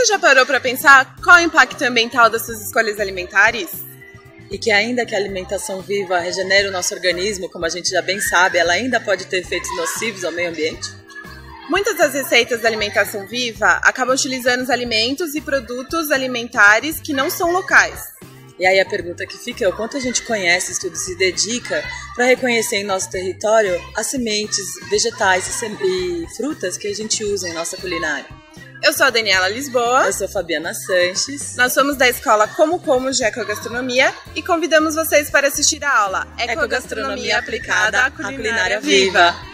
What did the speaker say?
Você já parou para pensar qual é o impacto ambiental das suas escolhas alimentares? E que ainda que a alimentação viva regenere o nosso organismo, como a gente já bem sabe, ela ainda pode ter efeitos nocivos ao meio ambiente? Muitas das receitas da alimentação viva acabam utilizando os alimentos e produtos alimentares que não são locais. E aí a pergunta que fica é o quanto a gente conhece, estuda e se dedica para reconhecer em nosso território as sementes, vegetais e frutas que a gente usa em nossa culinária. Eu sou a Daniela Lisboa. Eu sou a Fabiana Sanches. Nós somos da escola Como de Ecogastronomia e convidamos vocês para assistir a aula Ecogastronomia aplicada à culinária viva.